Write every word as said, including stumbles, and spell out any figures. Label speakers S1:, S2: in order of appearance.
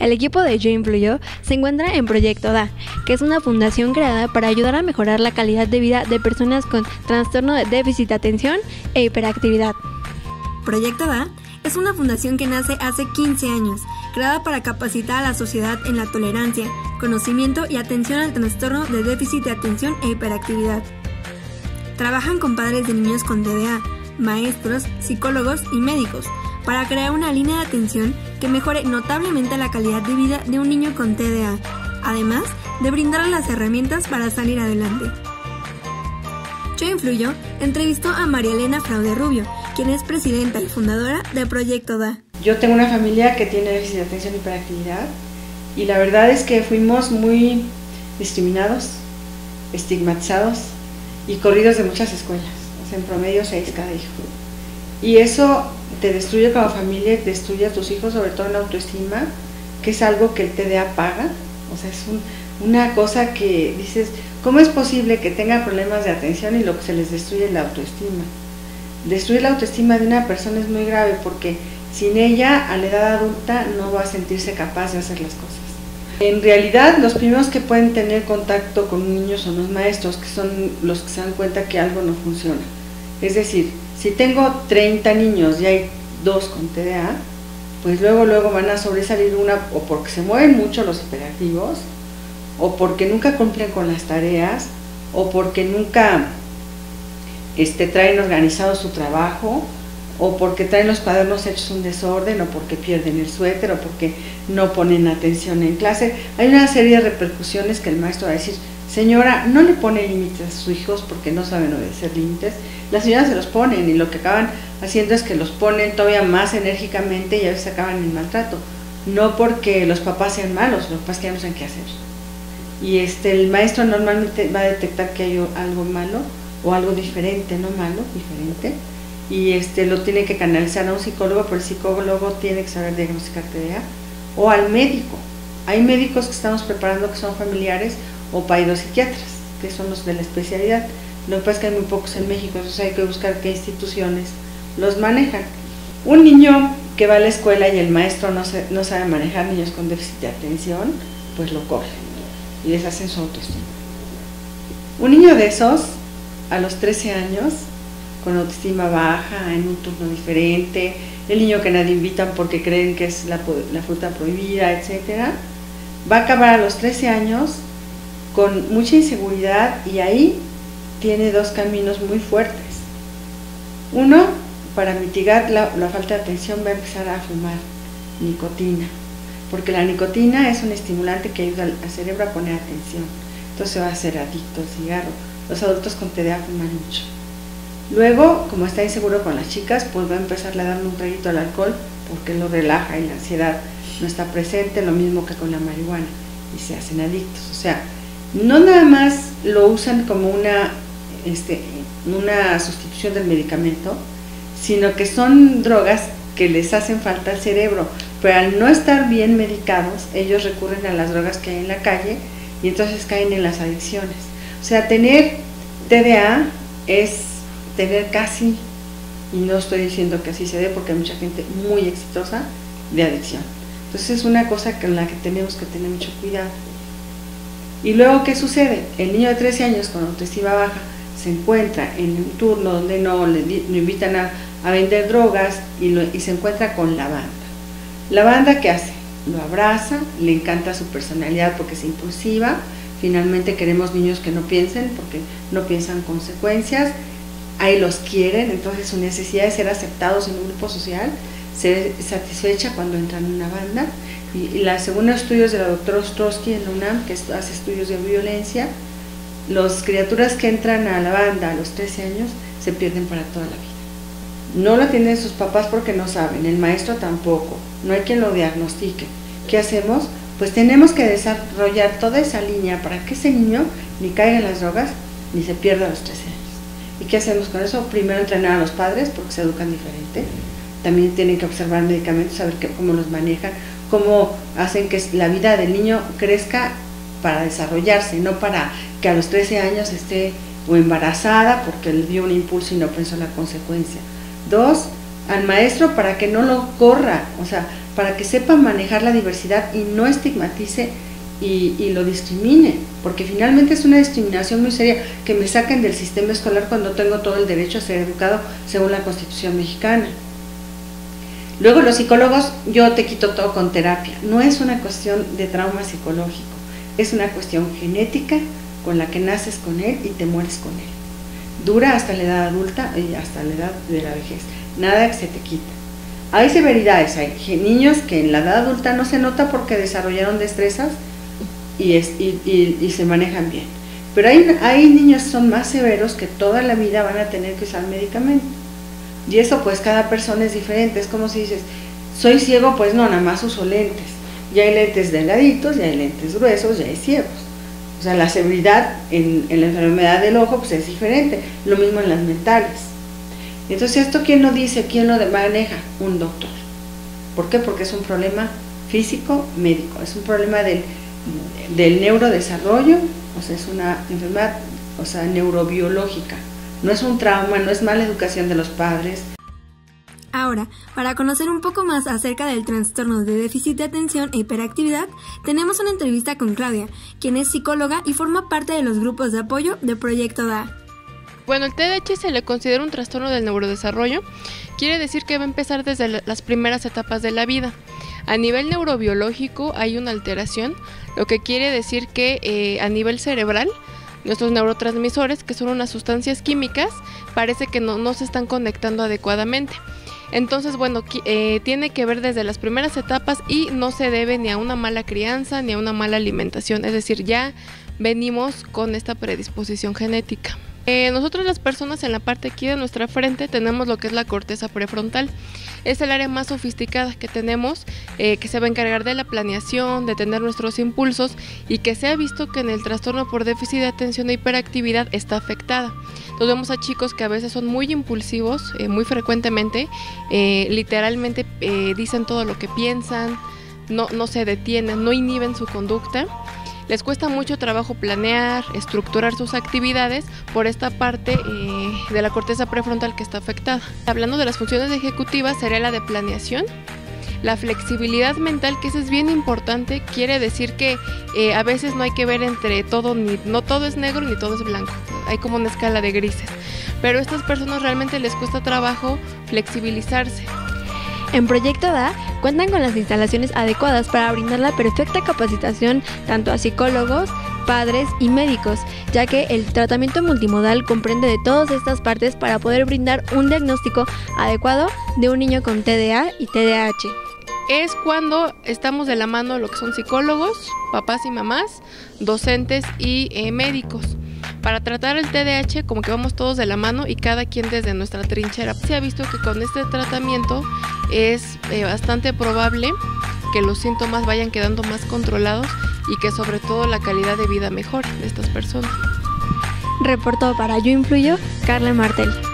S1: El equipo de Yo Influyo se encuentra en Proyecto D A, que es una fundación creada para ayudar a mejorar la calidad de vida de personas con trastorno de déficit de atención e hiperactividad. Proyecto D A es una fundación que nace hace quince años, creada para capacitar a la sociedad en la tolerancia, conocimiento y atención al trastorno de déficit de atención e hiperactividad. Trabajan con padres de niños con T D A, maestros, psicólogos y médicos, para crear una línea de atención que mejore notablemente la calidad de vida de un niño con T D A, además de brindarle las herramientas para salir adelante. Yo Influyo entrevistó a María Elena Fraude Rubio, quien es presidenta y fundadora de Proyecto D A.
S2: Yo tengo una familia que tiene déficit de atención y hiperactividad, y la verdad es que fuimos muy discriminados, estigmatizados y corridos de muchas escuelas, o sea, en promedio seis cada hijo. Y eso te destruye como familia y te destruye a tus hijos, sobre todo en la autoestima, que es algo que el T D A paga. O sea, es un, una cosa que dices, ¿cómo es posible que tengan problemas de atención y lo que se les destruye es la autoestima? Destruir la autoestima de una persona es muy grave, porque sin ella, a la edad adulta, no va a sentirse capaz de hacer las cosas. En realidad, los primeros que pueden tener contacto con un niño son los maestros, que son los que se dan cuenta que algo no funciona. Es decir, si tengo treinta niños y hay dos con T D A, pues luego luego van a sobresalir una, o porque se mueven mucho los hiperactivos, o porque nunca cumplen con las tareas, o porque nunca este, traen organizado su trabajo, o porque traen los cuadernos hechos un desorden, o porque pierden el suéter, o porque no ponen atención en clase. Hay una serie de repercusiones que el maestro va a decir: señora, no le pone límites a sus hijos porque no saben obedecer límites. Las señoras se los ponen, y lo que acaban haciendo es que los ponen todavía más enérgicamente y a veces acaban en maltrato. No porque los papás sean malos, lo que pasa es que ya no saben qué hacer. Y este, el maestro normalmente va a detectar que hay algo malo o algo diferente, no malo, diferente, y este, lo tiene que canalizar a un psicólogo, pero el psicólogo tiene que saber diagnosticar T D A, o al médico. Hay médicos que estamos preparando que son familiares, o psiquiatras, que son los de la especialidad. Lo que pasa es que hay muy pocos en México, entonces hay que buscar qué instituciones los manejan. Un niño que va a la escuela y el maestro no, se, no sabe manejar niños con déficit de atención, pues lo corren y les hacen su autoestima. Un niño de esos, a los trece años, con autoestima baja, en un turno diferente, el niño que nadie invitan porque creen que es la, la fruta prohibida, etcétera, va a acabar a los trece años con mucha inseguridad, y ahí tiene dos caminos muy fuertes. Uno, para mitigar la, la falta de atención, va a empezar a fumar nicotina, porque la nicotina es un estimulante que ayuda al, al cerebro a poner atención, entonces va a ser adicto al cigarro. Los adultos con T D A fuman mucho. Luego, como está inseguro con las chicas, pues va a empezar a darle un traguito al alcohol, porque lo relaja y la ansiedad no está presente, lo mismo que con la marihuana, y se hacen adictos. O sea, no nada más lo usan como una, este, una sustitución del medicamento, sino que son drogas que les hacen falta al cerebro, pero al no estar bien medicados, ellos recurren a las drogas que hay en la calle, y entonces caen en las adicciones. O sea, tener T D A es tener casi, y no estoy diciendo que así se dé, porque hay mucha gente muy exitosa de adicción. Entonces es una cosa con la que tenemos que tener mucho cuidado. Y luego, ¿qué sucede? El niño de trece años con autoestima baja se encuentra en un turno donde no le, le invitan a, a vender drogas, y, lo, y se encuentra con la banda. La banda, ¿qué hace? Lo abraza, le encanta su personalidad porque es impulsiva. Finalmente queremos niños que no piensen, porque no piensan consecuencias. Ahí los quieren, entonces su necesidad de ser aceptados en un grupo social se satisfecha cuando entran en una banda. Y, y la, según los estudios de la doctora Ostrowski en la UNAM, que hace estudios de violencia, las criaturas que entran a la banda a los trece años se pierden para toda la vida. No lo atienden sus papás porque no saben, el maestro tampoco, no hay quien lo diagnostique. ¿Qué hacemos? Pues tenemos que desarrollar toda esa línea para que ese niño ni caiga en las drogas ni se pierda a los trece años. ¿Y qué hacemos con eso? Primero, entrenar a los padres, porque se educan diferente. También tienen que observar medicamentos, saber que, cómo los manejan, cómo hacen que la vida del niño crezca para desarrollarse, no para que a los trece años esté o embarazada porque le dio un impulso y no pensó en la consecuencia. Dos, al maestro para que no lo corra, o sea, para que sepa manejar la diversidad y no estigmatice y, y lo discrimine, porque finalmente es una discriminación muy seria que me saquen del sistema escolar cuando tengo todo el derecho a ser educado según la Constitución mexicana. Luego los psicólogos, yo te quito todo con terapia, no es una cuestión de trauma psicológico, es una cuestión genética con la que naces con él y te mueres con él. Dura hasta la edad adulta y hasta la edad de la vejez, nada que se te quita. Hay severidades, hay niños que en la edad adulta no se nota porque desarrollaron destrezas y, es, y, y, y se manejan bien. Pero hay, hay niños que son más severos que toda la vida van a tener que usar medicamentos. Y eso pues cada persona es diferente, es como si dices, soy ciego, pues no, nada más uso lentes. Ya hay lentes delgaditos, ya hay lentes gruesos, ya hay ciegos. O sea, la severidad en, en la enfermedad del ojo pues es diferente, lo mismo en las mentales. Entonces, ¿esto quién lo dice? ¿Quién lo maneja? Un doctor. ¿Por qué? Porque es un problema físico, médico, es un problema del, del neurodesarrollo, o sea, es una enfermedad, o sea, neurobiológica. No es un trauma, no es mala educación de los padres.
S1: Ahora, para conocer un poco más acerca del trastorno de déficit de atención e hiperactividad, tenemos una entrevista con Claudia, quien es psicóloga y forma parte de los grupos de apoyo de Proyecto D A.
S3: Bueno, el T D A H se le considera un trastorno del neurodesarrollo, quiere decir que va a empezar desde las primeras etapas de la vida. A nivel neurobiológico hay una alteración, lo que quiere decir que eh, a nivel cerebral, nuestros neurotransmisores, que son unas sustancias químicas, parece que no, no se están conectando adecuadamente. Entonces, bueno, eh, tiene que ver desde las primeras etapas y no se debe ni a una mala crianza ni a una mala alimentación, es decir, ya venimos con esta predisposición genética. Eh, nosotros las personas en la parte aquí de nuestra frente tenemos lo que es la corteza prefrontal. Es el área más sofisticada que tenemos, eh, que se va a encargar de la planeación, de tener nuestros impulsos y que se ha visto que en el trastorno por déficit de atención e hiperactividad está afectada. Entonces vemos a chicos que a veces son muy impulsivos, eh, muy frecuentemente, eh, literalmente eh, dicen todo lo que piensan, no, no se detienen, no inhiben su conducta. Les cuesta mucho trabajo planear, estructurar sus actividades por esta parte eh, de la corteza prefrontal que está afectada. Hablando de las funciones ejecutivas, sería la de planeación. La flexibilidad mental, que eso es bien importante, quiere decir que eh, a veces no hay que ver entre todo, ni, no todo es negro ni todo es blanco, hay como una escala de grises. Pero a estas personas realmente les cuesta trabajo flexibilizarse.
S1: En Proyecto D A cuentan con las instalaciones adecuadas para brindar la perfecta capacitación tanto a psicólogos, padres y médicos, ya que el tratamiento multimodal comprende de todas estas partes para poder brindar un diagnóstico adecuado de un niño con T D A y T D A H.
S3: Es cuando estamos de la mano lo que son psicólogos, papás y mamás, docentes y eh, médicos. Para tratar el T D A H como que vamos todos de la mano y cada quien desde nuestra trinchera. Se ha visto que con este tratamiento es eh, bastante probable que los síntomas vayan quedando más controlados y que sobre todo la calidad de vida mejore de estas personas.
S1: Reportó para Yo Influyo, Carla Martel.